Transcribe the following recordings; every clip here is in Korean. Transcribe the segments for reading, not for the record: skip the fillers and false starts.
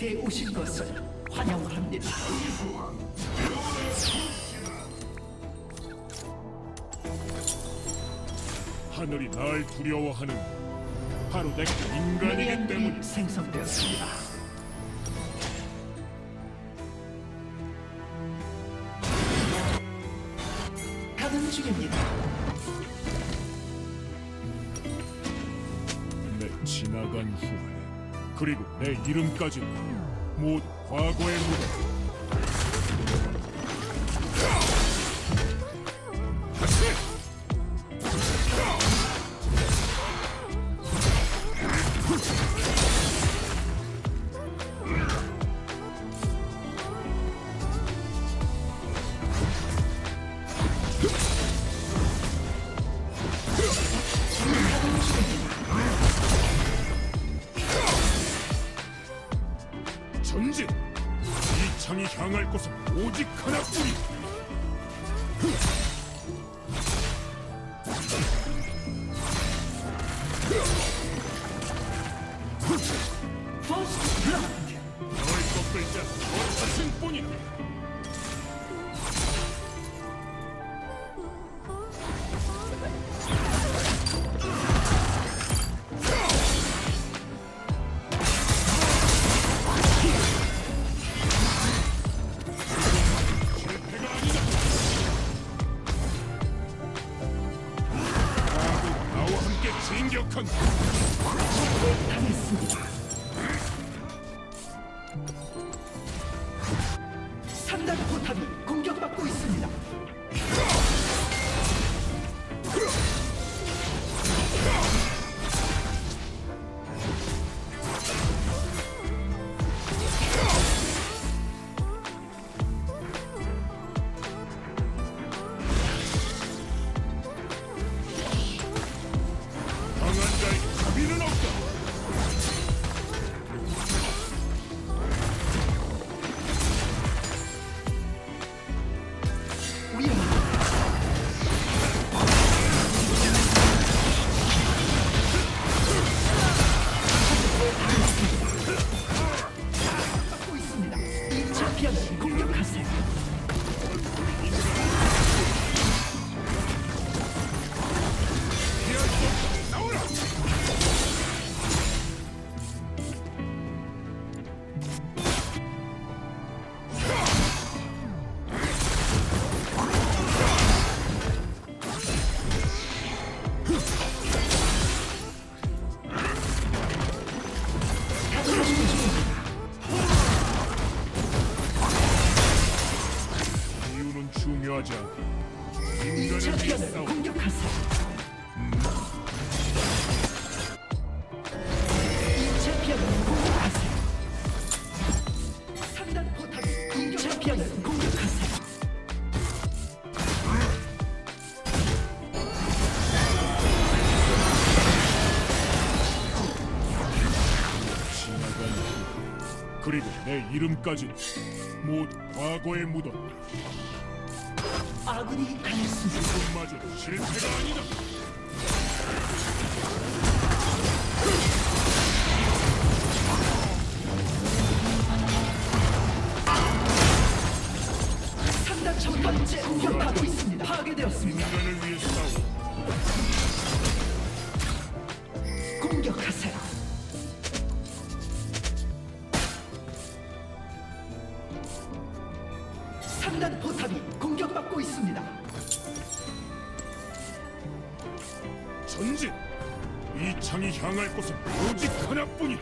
사이트에 오신 것을 환영합니다. 하늘이 날 두려워하는 바로 내가 인간이기 때문에. 미니언이 생성되었습니다. 가동 중입니다. 내 지나간 후에 그리고 내 이름까지 모두 과거의 무덤. 전진! 이 창이 향할 곳은 오직 하나뿐이! 퍼스트 블러드. 널 꺾을 자 너 자신뿐이다! 진격한 당했습니다. 3단 포탑이 공격받고 있습니다. 강한 자의 자비는 없다. 받고 있습니다. 이 챔피언을 공격하세요. 피할 수 없다. 나오라. 이유는 중요하지 않고 이 인간을 위해 챔피언을 싸워. 공격하세요. 이 챔피언을 공격하세요. 3단 포탑이 이 챔피언을 공격하세요. 지나간 후 그리고 내 이름까지 모두 과거의 무덤. 아군이 당했습니다. 그마저 실패가 아니다. 삼단 첫 번째 공격하고 있습니다. 파괴되었습니다. 인간을 위해 싸워. 공격하세요. 삼단 포탑이 공격받고 있습니다. 전진! 이 창이 향할 곳은 오직 하나뿐이다.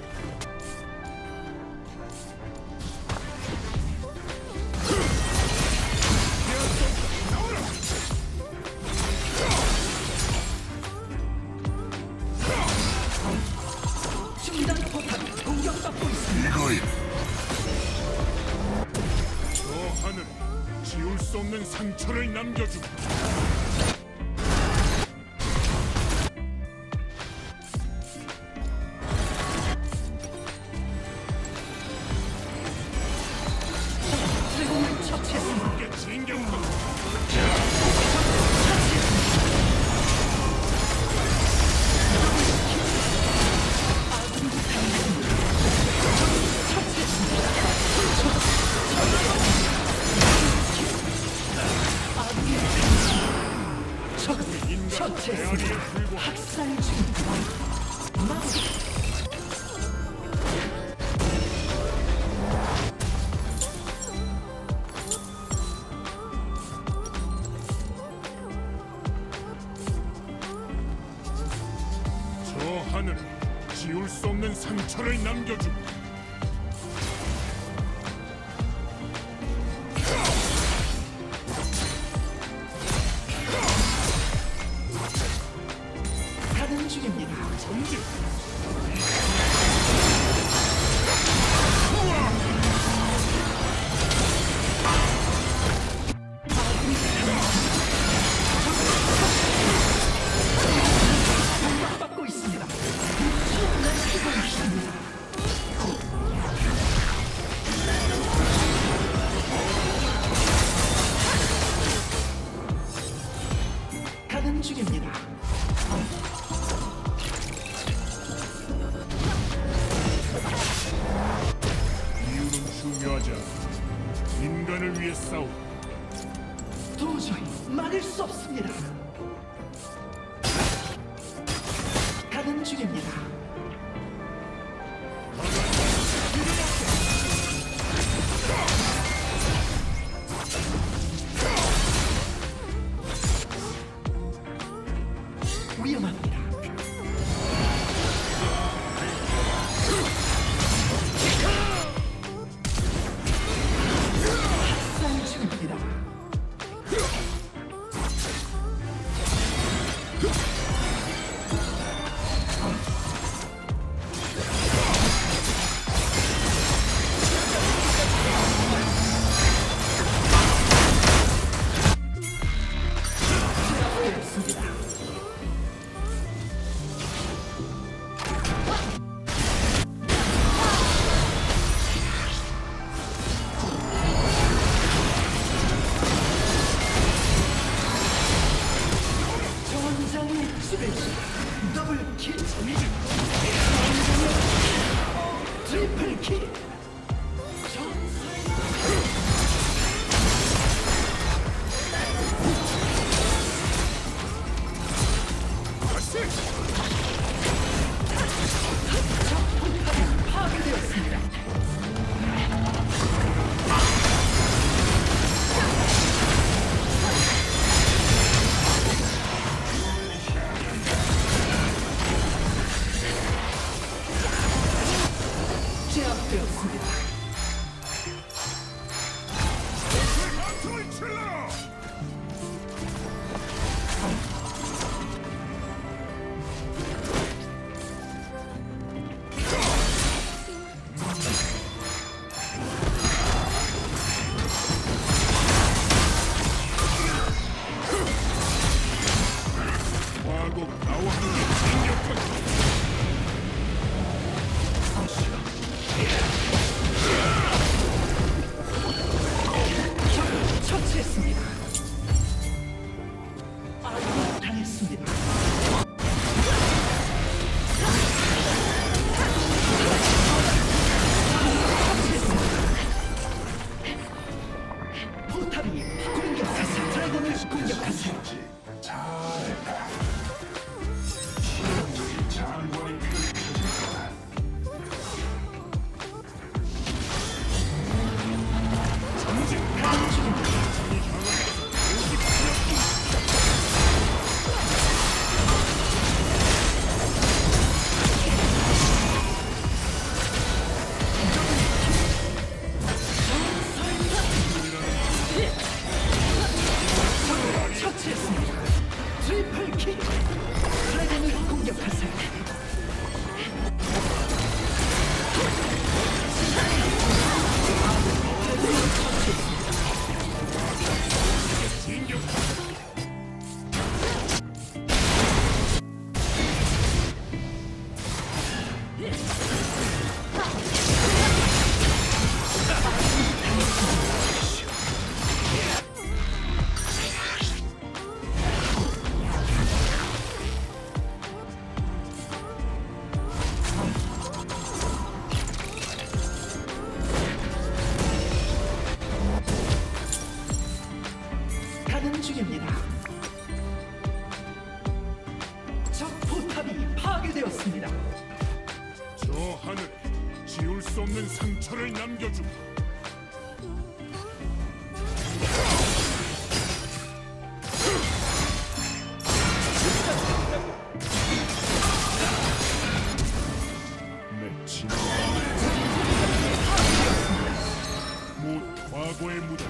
피할 수 없다. 나오라. 중단 포탑이 공격받고 있습니다. 저 하늘 지울 수 없는 상처를 남겨주고. 드래곤을 처치했습니다. 함께 진격하고. 아군이 당했습니다. 처치했습니다. 처치했습니다. 메아리에 불과 학살 중입니다. 마무리. 저 하늘에 지울 수 없는 상처를 남겨주고 가는 중입니다. 전진 받고 있습니다. 엄청난 피가 있습니다. 가는 중입니다. 이유는 중요하지 않아. 인간을 위해 싸우. 도저히 막을 수 없습니다. 가는 중입니다. 위험합니다. 학살 중입니다. 제압되었습니다. 전장의 수레시 더블킬 트리플킬 파괴되었습니다. 제압되었습니다. 과거가 나와 함께 진격한다. 처치했습니다. 아군이 당했습니다. 포탑이 공격하세요. 드래곤을 공격하세요. 가는 중입니다. 처치했습니다. 트리플킬 드래곤을 공격하세요. 가는 중입니다. 수 없는 상처를 남겨주마. 내 진화 모두 과거의 무덤.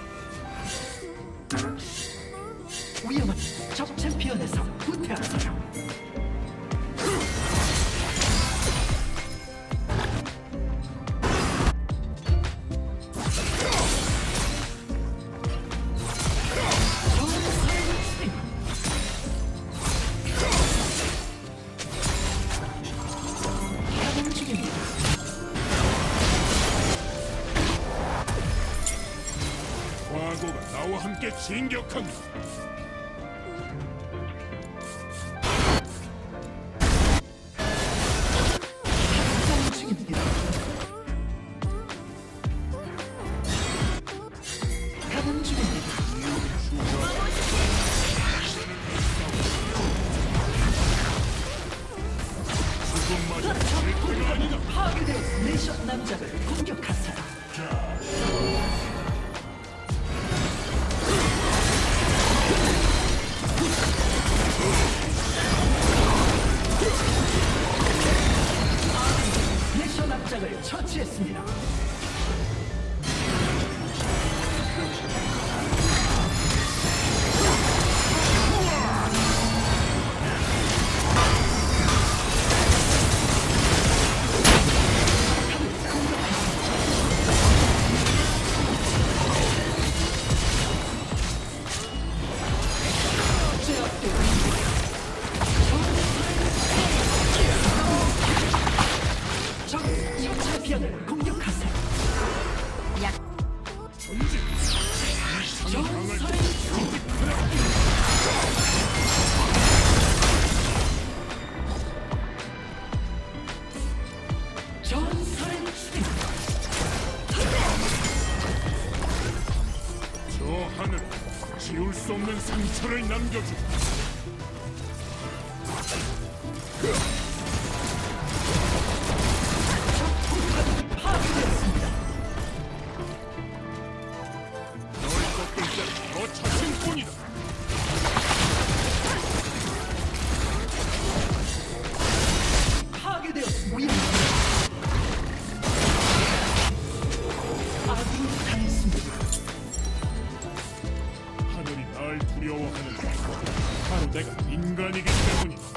위험한 적 챔피언에서 후퇴하세요. 과거가 나와 함께 진격한다. 가는 중입니다. 죽음마저 실패가 아니다. 파괴된 내셔 남작을 공격하세요. 내셔 남작을 처치했습니다. 적 챔피언을 공격하세요. 전진. 전설의 전설의 저 하늘에 지울 수 없는 상처를 남겨주마. 파괴되었습니다. 널 꺾을 때는 너 자신뿐이다. 파괴되었습니다. 아군이 당했습니다. 하늘이 날 두려워하는 건 바로 내가 인간이기 때문이다.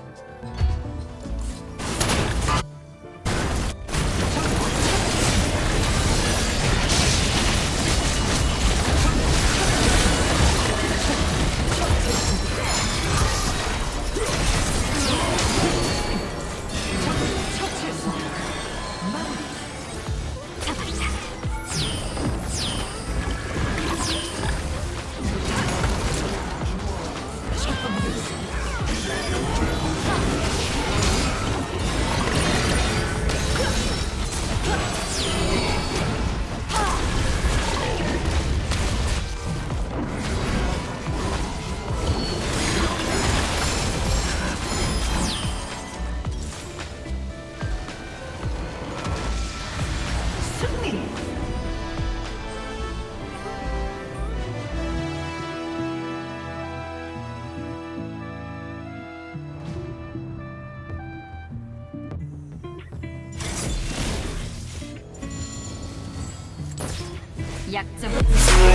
처치했습니다. 마무리. 승리. 약점